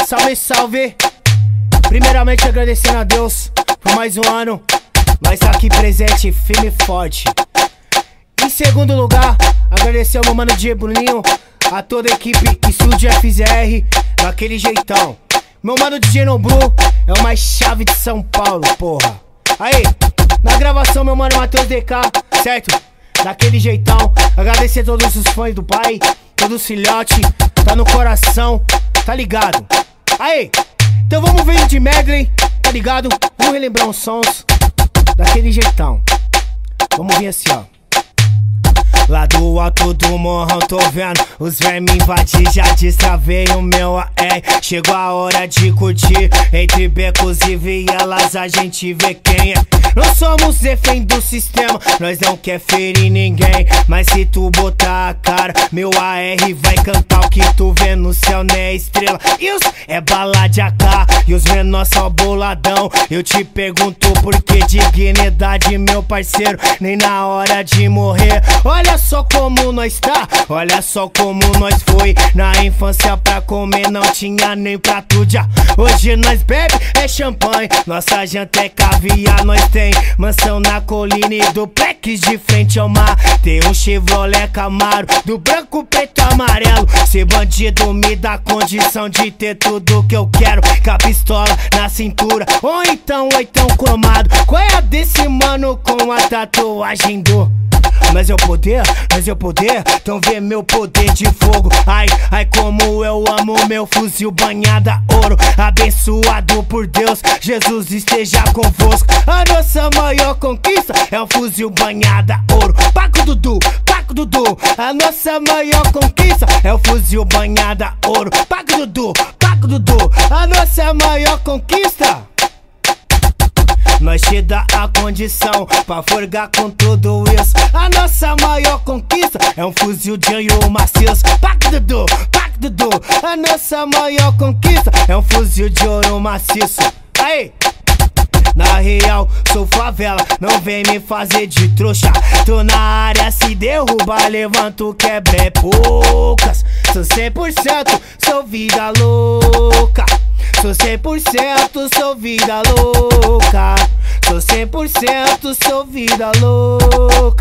Salve, salve! Primeiramente agradecendo a Deus por mais um ano. Nós tá aqui presente, firme e forte. Em segundo lugar, agradecer ao meu mano DJ Bruninho, a toda a equipe Estúdio FZR, daquele jeitão. Meu mano DJ Nobru é o mais chave de São Paulo, porra. Aí, na gravação meu mano Matheus DK, certo? Daquele jeitão. Agradecer a todos os fãs do pai, todos os filhotes, tá no coração, tá ligado? Aí, então vamos ver de medley, tá ligado? Vamos relembrar uns sons daquele jeitão. Vamos vir assim, ó. Lá do alto do morrão tô vendo os vermes invadir, já destravei o meu AR. Chegou a hora de curtir, entre becos e vielas a gente vê quem é. Nós somos refém do sistema, nós não quer ferir ninguém. Mas se tu botar a cara, meu AR vai cantar o que tu vê no céu, né estrela. E os é bala de AK, e os menores só boladão. Eu te pergunto por que dignidade, meu parceiro, nem na hora de morrer. Olha só como nós tá, olha só como nós foi. Na infância pra comer não tinha nem prato já. Hoje nós bebe é champanhe, nossa janta é caviar. Nós tem mansão na colina e duplex de frente ao mar. Tem um Chevrolet Camaro, do branco, preto e amarelo. Ser bandido me dá condição de ter tudo que eu quero. Com a pistola na cintura, ou então oitão cromado. Qual é a desse mano com a tatuagem do... Mas eu poder, então vê meu poder de fogo. Ai, ai como eu amo meu fuzil banhado a ouro. Abençoado por Deus, Jesus esteja convosco. A nossa maior conquista é o fuzil banhado a ouro. Paco Dudu, a nossa maior conquista é o fuzil banhado a ouro. Paco Dudu, a nossa maior conquista. Nós te dá a condição pra forgar com tudo isso. A nossa maior conquista é um fuzil de anho maciço. Paco Dudu, a nossa maior conquista é um fuzil de ouro maciço. Aí! Na real, sou favela, não vem me fazer de trouxa. Tô na área, se derrubar, levanto, quebra é poucas. Sou 100%, sou vida louca. Sou 100%, sou vida louca. Sou 100%, sou vida louca.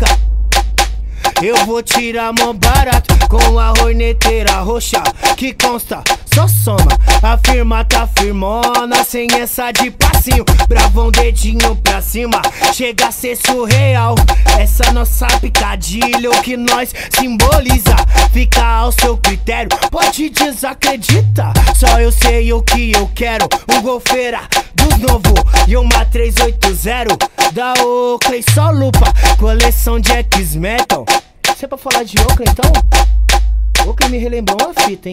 Eu vou tirar mão barato com a horneteira roxa, que consta, só soma. A firma tá firmona, sem essa de passinho. Bravão, dedinho pra cima, chega a ser surreal. Essa nossa picadilha, o que nós simboliza. Fica ao seu critério, pode desacreditar. Só eu sei o que eu quero, um golfeira dos novo e uma 380 da Oakley, só lupa, coleção de X-Metal. Se é pra falar de Oakley, então Oakley me relembrou uma fita, hein?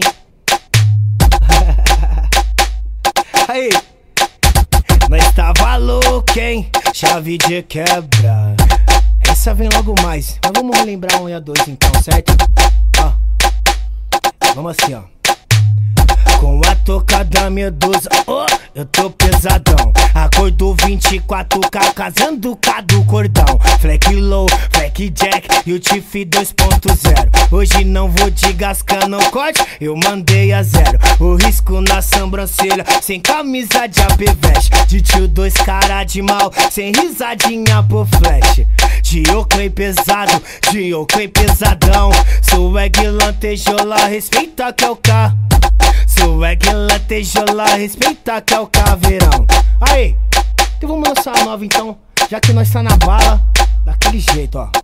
Aí, nós tava louco, hein? Chave de quebra. Essa vem logo mais, mas vamos relembrar 1 e a 2 então, certo? Ó, vamos assim, ó. Com a toca da Medusa, oh, eu tô pesadão. A cor do 24K, casando do cordão. Fleck low, fleck jack e o Tiff 2.0. Hoje não vou te gascar no corte, eu mandei a 0. O risco na sobrancelha, sem camisa de AP veste. De tio 2 cara de mal, sem risadinha por flash. De Oakley pesado, de Oakley pesadão. Swag lantejola, respeita que é o K. Swag lantejola, respeita que é o caveirão. Aí, então vamos lançar a nova então, já que nós tá na bala, daquele jeito, ó.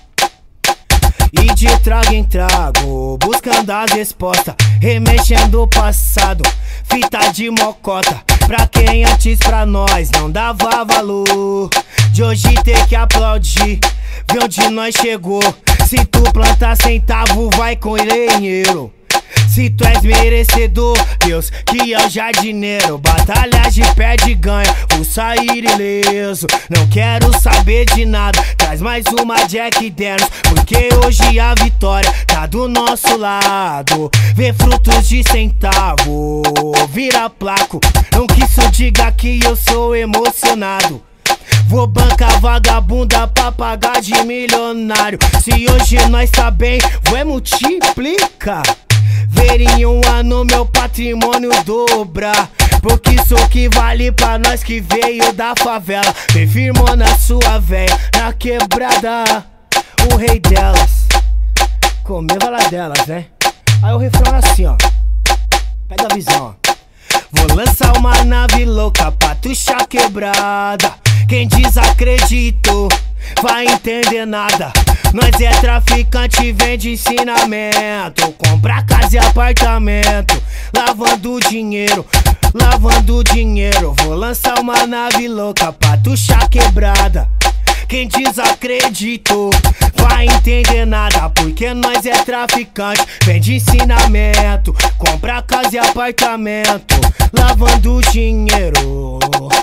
E de trago em trago, buscando as respostas, remexendo o passado, fita de mocota. Pra quem antes pra nós não dava valor, de hoje ter que aplaudir, ver onde nós chegou. Se tu plantar centavo, vai com dinheiro. Se tu és merecedor, Deus que é o jardineiro. Batalhas de perde ganha, vou sair ileso. Não quero saber de nada, traz mais uma Jack Daniels, porque hoje a vitória tá do nosso lado. Vê frutos de centavo, vira placo. Não que isso diga que eu sou emocionado. Vou bancar vagabunda pra pagar de milionário. Se hoje nós tá bem, vou multiplicar. ver em um ano meu patrimônio dobrar. Porque isso que vale pra nós que veio da favela. Bem firmou na sua véia, na quebrada, o rei delas. Comer vala delas, né? Aí o refrão é assim, ó. Pega a visão, ó. Vou lançar uma nave louca pra tuchar quebrada. Quem desacreditou vai entender nada. Nós é traficante, vende ensinamento. Compra casa e apartamento, lavando dinheiro, lavando dinheiro. Vou lançar uma nave louca pra tuchar quebrada. Quem desacreditou vai entender nada. Porque nós é traficante, vende ensinamento. Compra casa e apartamento, lavando dinheiro,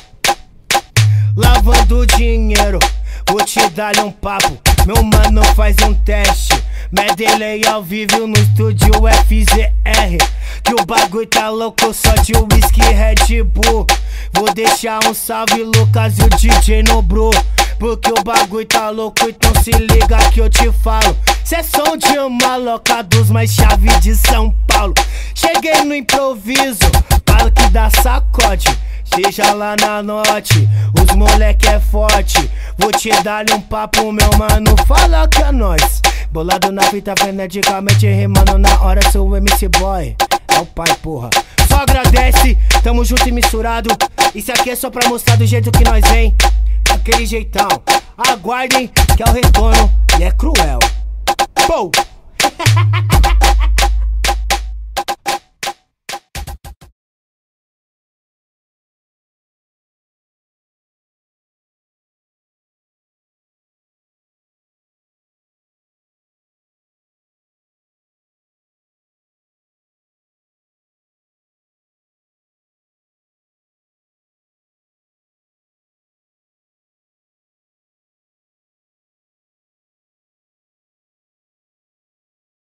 lavando dinheiro. Vou te dar um papo, meu mano faz um teste. Medley ao vivo no estúdio FZR. Que o bagulho tá louco, só de whisky Red Bull. Vou deixar um salve Lucas e o DJ Nobro. Porque o bagulho tá louco, então se liga que eu te falo. Cê som de uma louca dos mais chave de São Paulo. Cheguei no improviso, falo que dá sacode. Seja lá na norte, os moleque é forte. Vou te dar um papo, meu mano, fala que é nóis. Bolado na fita, freneticamente rimando na hora, sou o MC Boy. É o pai, porra. Só agradece, tamo junto e misturado. Isso aqui é só pra mostrar do jeito que nós vem, daquele jeitão. Aguardem que é o retorno e é cruel. Pou!